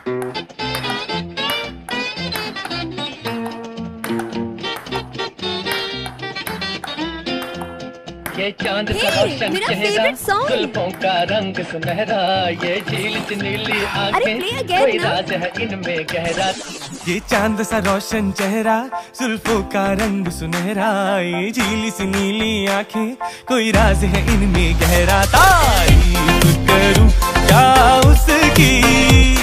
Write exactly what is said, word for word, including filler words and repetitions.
ये चांद का रोशन चेहरा, जुल्फों का रंग सुनहरा, ये झील सी नीली आंखें, कोई राज है इनमें गहरा। ये चांद सा रोशन चेहरा, जुल्फों का रंग सुनहरा, ये झील सी नीली आंखें, कोई राज है इनमें गहरा। तारीफ करूं क्या उसकी